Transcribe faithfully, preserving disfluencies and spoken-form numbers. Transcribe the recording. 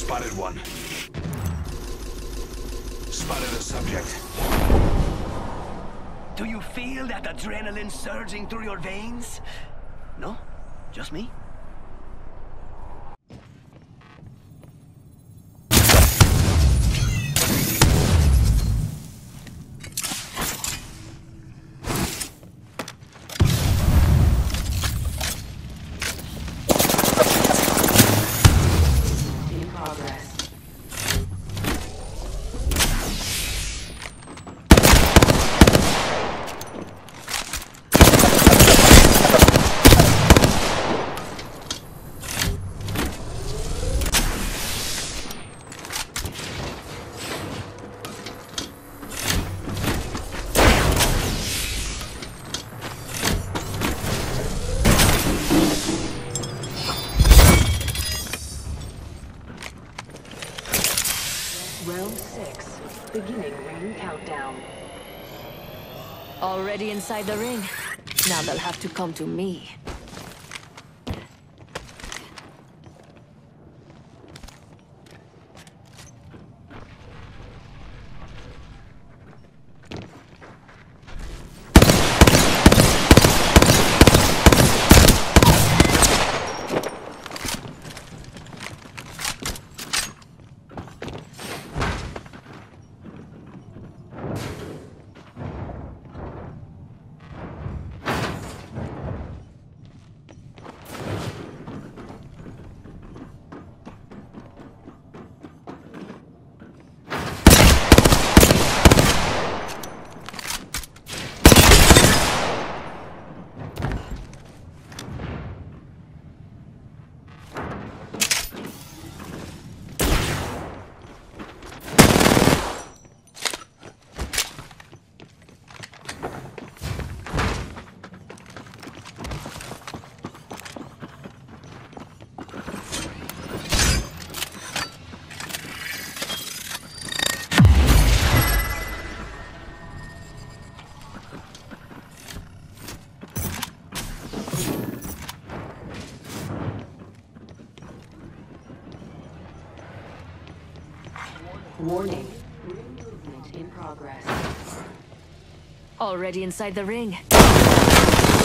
Spotted one. Spotted a subject. Do you feel that adrenaline surging through your veins? No? Just me? Round six, beginning ring countdown. Already inside the ring. Now they'll have to come to me. Warning. Ring movement in progress. Already inside the ring.